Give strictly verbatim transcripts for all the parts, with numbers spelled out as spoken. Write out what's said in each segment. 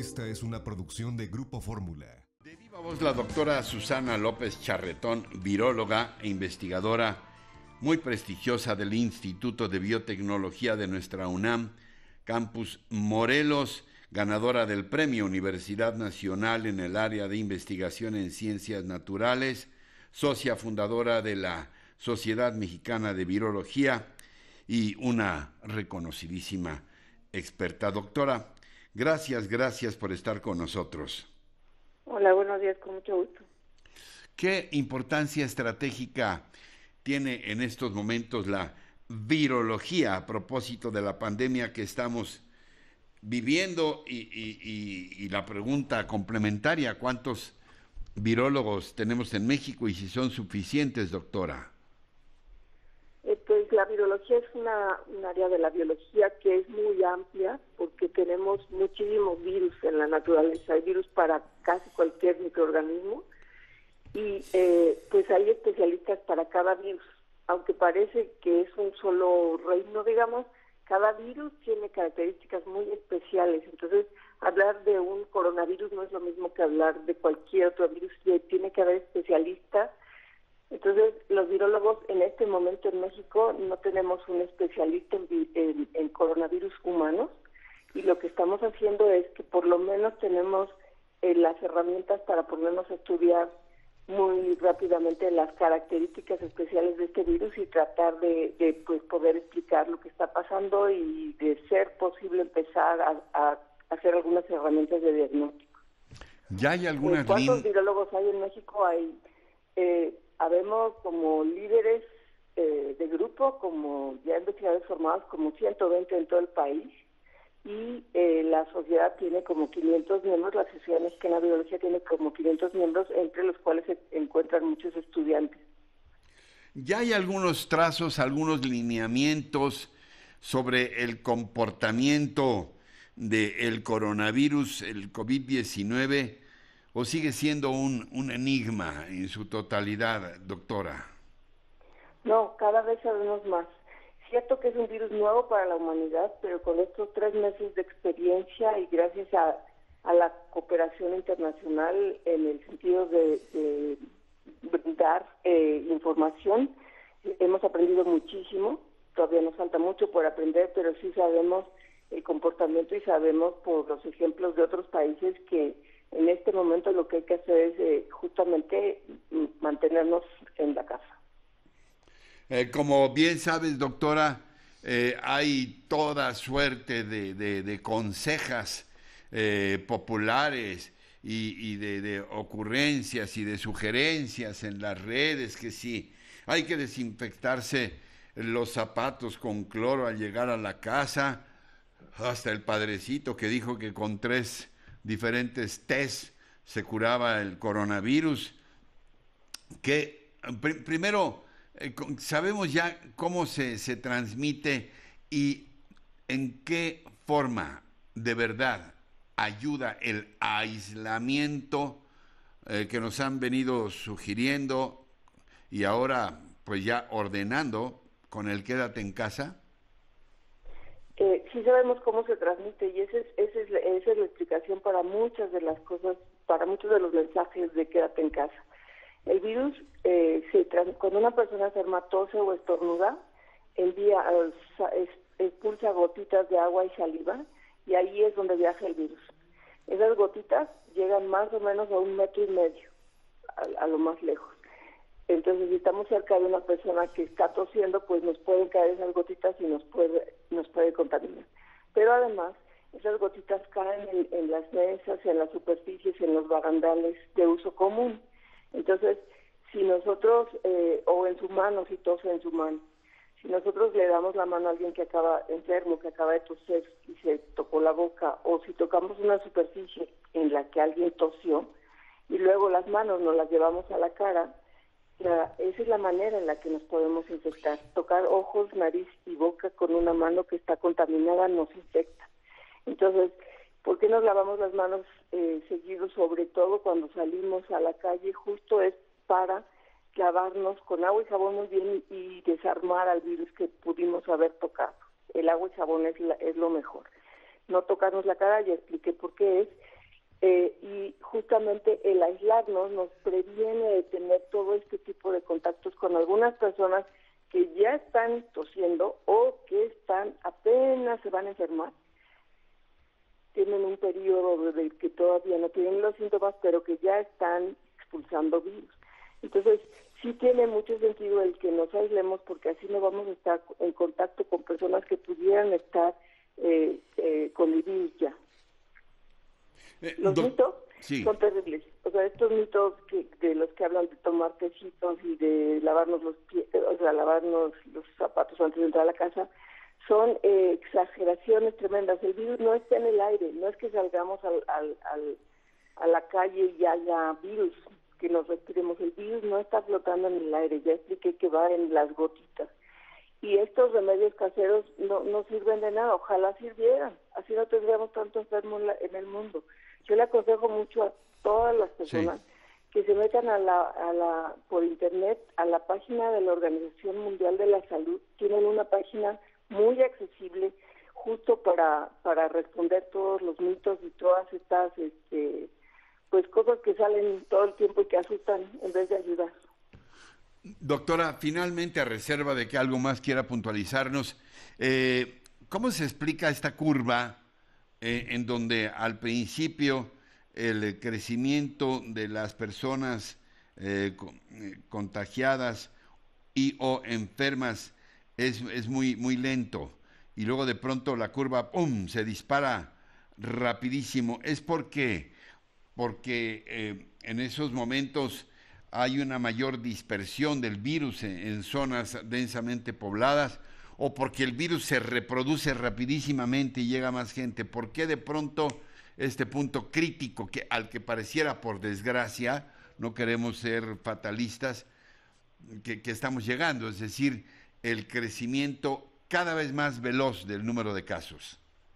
Esta es una producción de Grupo Fórmula. De viva voz la doctora Susana López Charretón, viróloga e investigadora muy prestigiosa del Instituto de Biotecnología de nuestra UNAM, Campus Morelos, ganadora del Premio Universidad Nacional en el área de investigación en ciencias naturales, socia fundadora de la Sociedad Mexicana de Virología y una reconocidísima experta. Doctora, gracias, gracias por estar con nosotros. Hola, buenos días, con mucho gusto. ¿Qué importancia estratégica tiene en estos momentos la virología a propósito de la pandemia que estamos viviendo? Y, y, y, y la pregunta complementaria, ¿cuántos virólogos tenemos en México y si son suficientes, doctora? Eh, pues la virología es una, un área de la biología que es muy amplia porque tenemos muchísimos virus en la naturaleza. Hay virus para casi cualquier microorganismo y eh, pues hay especialistas para cada virus. Aunque parece que es un solo reino, digamos, cada virus tiene características muy especiales. Entonces, hablar de un coronavirus no es lo mismo que hablar de cualquier otro virus. Tiene que haber especialistas. Entonces, los virólogos en este momento en México no tenemos un especialista en, en, en coronavirus humanos y lo que estamos haciendo es que por lo menos tenemos eh, las herramientas para ponernos a estudiar muy rápidamente las características especiales de este virus y tratar de, de pues, poder explicar lo que está pasando y de ser posible empezar a, a hacer algunas herramientas de diagnóstico. ¿Ya hay algunas ¿Cuántos lin... virólogos hay en México? Hay eh, habemos como líderes eh, de grupo, como ya investigadores formados, como ciento veinte en todo el país, y eh, la sociedad tiene como quinientos miembros, la Sociedad Mexicana de Biología tiene como quinientos miembros, entre los cuales se encuentran muchos estudiantes. ¿Ya hay algunos trazos, algunos lineamientos sobre el comportamiento del coronavirus, el COVID diecinueve, o sigue siendo un, un enigma en su totalidad, doctora? No, cada vez sabemos más. Cierto que es un virus nuevo para la humanidad, pero con estos tres meses de experiencia y gracias a, a la cooperación internacional en el sentido de, de dar eh, información, hemos aprendido muchísimo. Todavía nos falta mucho por aprender, pero sí sabemos el comportamiento y sabemos por los ejemplos de otros países que en este momento lo que hay que hacer es eh, justamente mantenernos en la casa. Eh, como bien sabes, doctora, eh, hay toda suerte de, de, de consejas eh, populares y, y de, de ocurrencias y de sugerencias en las redes que sí, hay que desinfectarse los zapatos con cloro al llegar a la casa, hasta el padrecito que dijo que con tres diferentes test se curaba el coronavirus. Que pr- primero eh, sabemos ya cómo se, se transmite y en qué forma de verdad ayuda el aislamiento eh, que nos han venido sugiriendo y ahora pues ya ordenando con el quédate en casa. Eh, sí sabemos cómo se transmite y esa es, esa, es la, esa es la explicación para muchas de las cosas, para muchos de los mensajes de quédate en casa. El virus, eh, se trans, cuando una persona enferma tose o estornuda, envía, eh, expulsa gotitas de agua y saliva y ahí es donde viaja el virus. Esas gotitas llegan más o menos a un metro y medio, a, a lo más lejos. Entonces, si estamos cerca de una persona que está tosiendo, pues nos pueden caer esas gotitas y nos puede nos puede contaminar. Pero además, esas gotitas caen en, en las mesas, en las superficies, en los barandales de uso común. Entonces, si nosotros, eh, o en su mano, si tose en su mano, si nosotros le damos la mano a alguien que acaba enfermo, que acaba de toser y se tocó la boca, o si tocamos una superficie en la que alguien tosió, y luego las manos nos las llevamos a la cara, La, esa es la manera en la que nos podemos infectar. Tocar ojos, nariz y boca con una mano que está contaminada nos infecta. Entonces, ¿por qué nos lavamos las manos eh, seguido? Sobre todo cuando salimos a la calle, justo es para lavarnos con agua y jabón muy bien y desarmar al virus que pudimos haber tocado. El agua y jabón es, la, es lo mejor. no tocarnos la cara, ya expliqué por qué es, eh, y justamente el aislarnos nos previene de tener todo este tipo de contactos con algunas personas que ya están tosiendo o que están apenas se van a enfermar, tienen un periodo de que todavía no tienen los síntomas, pero que ya están expulsando virus. Entonces, sí tiene mucho sentido el que nos aislemos, porque así no vamos a estar en contacto con personas que pudieran estar eh, eh, con el virus ya. Eh, Los doc- mitos sí. son terribles. O sea, estos mitos que, de los que hablan de tomar tecitos y de lavarnos los pies, o sea, lavarnos los zapatos antes de entrar a la casa, son eh, exageraciones tremendas. El virus no está en el aire, no es que salgamos al, al, al, a la calle y haya virus, que nos respiremos. El virus no está flotando en el aire, ya expliqué que va en las gotitas. Y estos remedios caseros no, no sirven de nada, ojalá sirvieran, así no tendríamos tanto enfermo en, la, en el mundo. Yo le aconsejo mucho a todas las personas sí. que se metan a la, a la por internet a la página de la Organización Mundial de la Salud. Tienen una página muy accesible justo para para responder todos los mitos y todas estas este pues cosas que salen todo el tiempo y que asustan en vez de ayudar. Doctora, finalmente, a reserva de que algo más quiera puntualizarnos, eh, ¿cómo se explica esta curva eh, en donde al principio el crecimiento de las personas eh, con, eh, contagiadas y o enfermas es, es muy, muy lento y luego de pronto la curva ¡pum!, se dispara rapidísimo? ¿Es porque, porque eh, en esos momentos hay una mayor dispersión del virus en, en zonas densamente pobladas, o porque el virus se reproduce rapidísimamente y llega a más gente? ¿Por qué de pronto este punto crítico que al que pareciera, por desgracia, no queremos ser fatalistas, que, que estamos llegando? Es decir, el crecimiento cada vez más veloz del número de casos.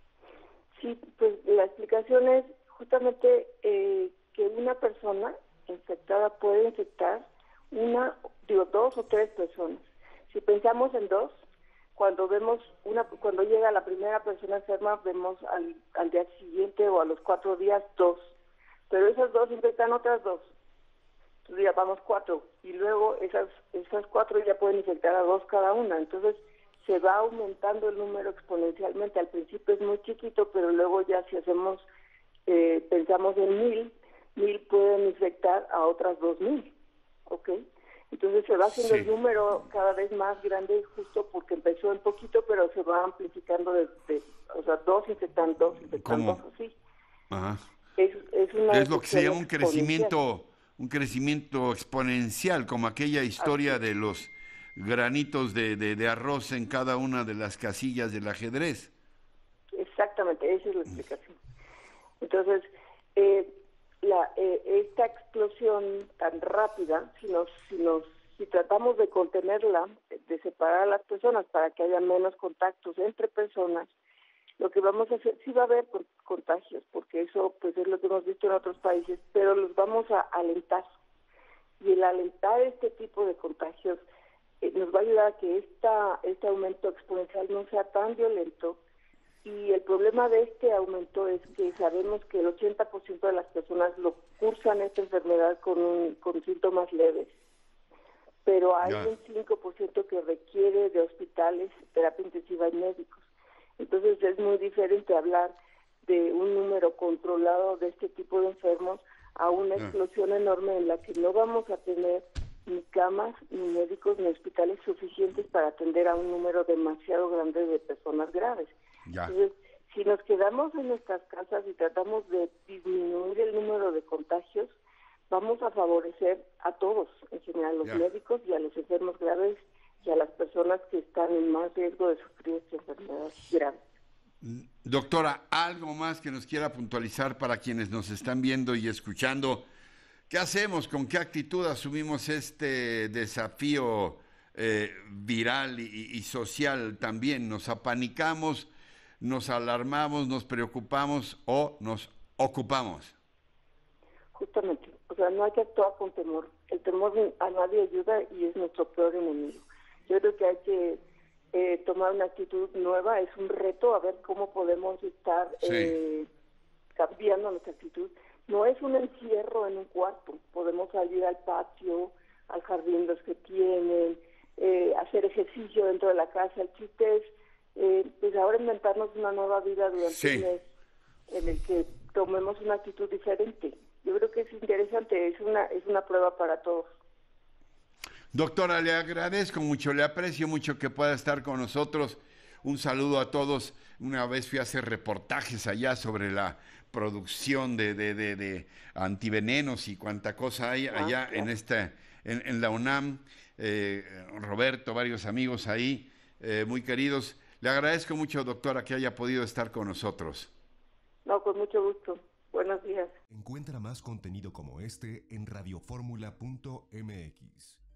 Sí, pues la explicación es justamente eh, que una persona infectada puede infectar una, digo, dos o tres personas. Si pensamos en dos, cuando vemos una, cuando llega la primera persona enferma, vemos al, al día siguiente o a los cuatro días dos, pero esas dos infectan otras dos. Entonces ya vamos cuatro, y luego esas, esas cuatro ya pueden infectar a dos cada una. Entonces se va aumentando el número exponencialmente. Al principio es muy chiquito, pero luego ya si hacemos, eh, pensamos en mil, mil pueden infectar a otras dos mil, ¿ok? Entonces se va haciendo sí. el número cada vez más grande, justo porque empezó en poquito, pero se va amplificando de, de o sea, dos infectan dos, infectan dos, así. Ajá. Es, es, una es lo que se llama un crecimiento, un crecimiento exponencial, como aquella historia así. de los granitos de, de, de arroz en cada una de las casillas del ajedrez. Exactamente, esa es la explicación. Entonces, eh, La, eh, esta explosión tan rápida, si nos, si nos, si tratamos de contenerla, de separar a las personas para que haya menos contactos entre personas, lo que vamos a hacer, sí va a haber contagios, porque eso pues es lo que hemos visto en otros países, pero los vamos a alentar. Y el alentar este tipo de contagios eh, nos va a ayudar a que esta, este aumento exponencial no sea tan violento. Y el problema de este aumento es que sabemos que el ochenta por ciento de las personas lo cursan esta enfermedad con, un, con síntomas leves, pero hay yeah. un cinco por ciento que requiere de hospitales, terapia intensiva y médicos. Entonces es muy diferente hablar de un número controlado de este tipo de enfermos a una yeah. explosión enorme en la que no vamos a tener ni camas, ni médicos, ni hospitales suficientes para atender a un número demasiado grande de personas graves. Ya. Entonces, si nos quedamos en nuestras casas y tratamos de disminuir el número de contagios, vamos a favorecer a todos, en general, a los ya. médicos y a los enfermos graves y a las personas que están en más riesgo de sufrir esta enfermedad grave. Doctora, ¿algo más que nos quiera puntualizar para quienes nos están viendo y escuchando? ¿Qué hacemos? ¿Con qué actitud asumimos este desafío eh, viral y, y social también? ¿Nos apanicamos, nos alarmamos, nos preocupamos o nos ocupamos? Justamente, o sea, no hay que actuar con temor. El temor a nadie ayuda y es nuestro peor enemigo. Yo creo que hay que eh, tomar una actitud nueva, es un reto a ver cómo podemos estar Sí. eh, cambiando nuestra actitud. No es un encierro en un cuarto, podemos salir al patio, al jardín los que tienen, eh, hacer ejercicio dentro de la casa. El chiste es, eh, pues ahora inventarnos una nueva vida durante Sí. un mes en el que tomemos una actitud diferente. Yo creo que es interesante, es una, es una prueba para todos. Doctora, le agradezco mucho, le aprecio mucho que pueda estar con nosotros. Un saludo a todos. Una vez fui a hacer reportajes allá sobre la producción de, de, de, de antivenenos y cuánta cosa hay Ah, allá claro. en, esta, en, en la UNAM. Eh, Roberto, varios amigos ahí, eh, muy queridos. Le agradezco mucho, doctora, que haya podido estar con nosotros. No, con mucho gusto. Buenos días. Encuentra más contenido como este en radioformula punto m x.